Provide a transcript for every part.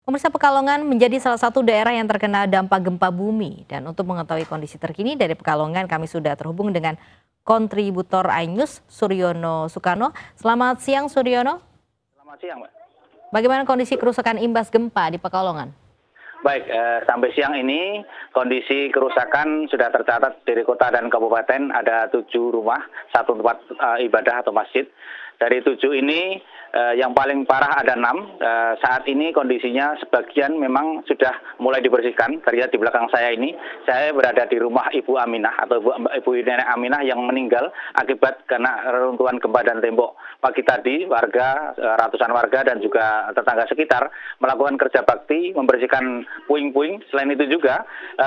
Pemirsa, Pekalongan menjadi salah satu daerah yang terkena dampak gempa bumi. Dan untuk mengetahui kondisi terkini dari Pekalongan, kami sudah terhubung dengan kontributor iNews, Suryono Sukarno. Selamat siang, Suryono. Selamat siang, Mbak. Bagaimana kondisi kerusakan imbas gempa di Pekalongan? Baik, sampai siang ini kondisi kerusakan sudah tercatat dari kota dan kabupaten ada 7 rumah, 1 tempat ibadah atau masjid. Dari 7 ini yang paling parah ada 6. Saat ini kondisinya sebagian memang sudah mulai dibersihkan. Terlihat di belakang saya ini, saya berada di rumah Ibu Aminah atau Ibu Nenek Aminah yang meninggal akibat karena reruntuhan gempa dan tembok. Pagi tadi warga, ratusan warga dan juga tetangga sekitar melakukan kerja bakti membersihkan puing-puing. Selain itu juga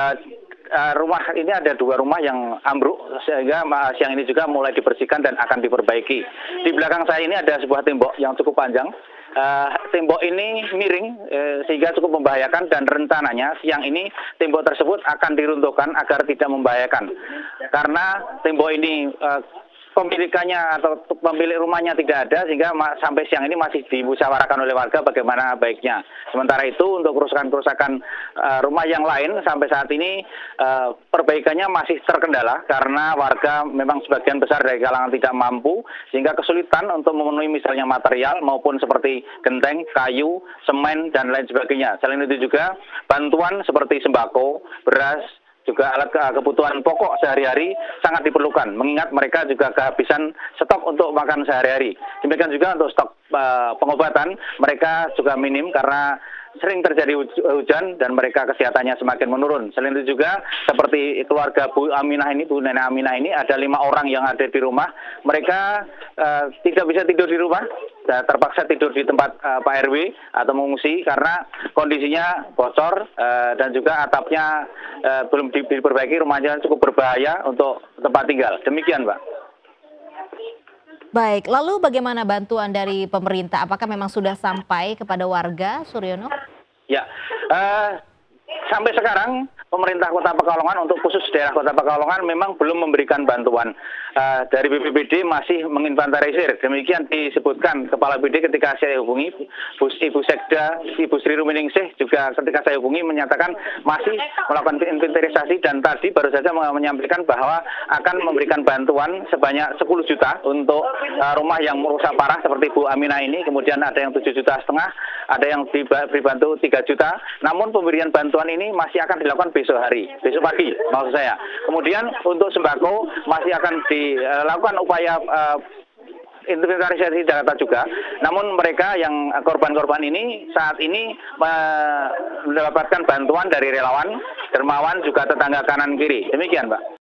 rumah ini ada 2 rumah yang ambruk sehingga siang ini juga mulai dibersihkan dan akan diperbaiki. Di belakang saya ini ada sebuah tembok yang cukup panjang. Tembok ini miring sehingga cukup membahayakan dan rencananya siang ini tembok tersebut akan diruntuhkan agar tidak membahayakan. Karena tembok ini pemilikannya atau pemilik rumahnya tidak ada sehingga sampai siang ini masih dimusyawarahkan oleh warga bagaimana baiknya. Sementara itu untuk kerusakan-kerusakan rumah yang lain sampai saat ini perbaikannya masih terkendala karena warga memang sebagian besar dari kalangan tidak mampu sehingga kesulitan untuk memenuhi misalnya material maupun seperti genteng, kayu, semen dan lain sebagainya. Selain itu juga bantuan seperti sembako, beras, juga alat kebutuhan pokok sehari-hari sangat diperlukan, mengingat mereka juga kehabisan stok untuk makan sehari-hari. Demikian juga untuk stok pengobatan, mereka juga minim karena sering terjadi hujan dan mereka kesehatannya semakin menurun. Selain itu juga seperti keluarga Bu Aminah ini, Bu Nenek Aminah ini ada 5 orang yang ada di rumah. Mereka tidak bisa tidur di rumah, terpaksa tidur di tempat Pak RW atau mengungsi karena kondisinya bocor dan juga atapnya belum diperbaiki, rumahnya cukup berbahaya untuk tempat tinggal. Demikian, Mbak. Baik, lalu bagaimana bantuan dari pemerintah? Apakah memang sudah sampai kepada warga, Suryono? Ya, sampai sekarang pemerintah Kota Pekalongan untuk khusus daerah Kota Pekalongan memang belum memberikan bantuan. Dari BPBD masih menginventarisir. Demikian disebutkan Kepala BPBD ketika saya hubungi Ibu Sekda, Ibu Sri Ruminingsih juga ketika saya hubungi menyatakan masih melakukan inventarisasi dan tadi baru saja menyampaikan bahwa akan memberikan bantuan sebanyak 10 juta untuk rumah yang rusak parah seperti Bu Aminah ini. Kemudian ada yang 7,5 juta, ada yang diberi bantu 3 juta. Namun pemberian bantuan ini masih akan dilakukan besok pagi maksud saya. Kemudian untuk sembako masih akan dilakukan upaya inventarisasi data juga. Namun mereka yang korban-korban ini saat ini mendapatkan bantuan dari relawan, dermawan juga tetangga kanan kiri. Demikian, Mbak.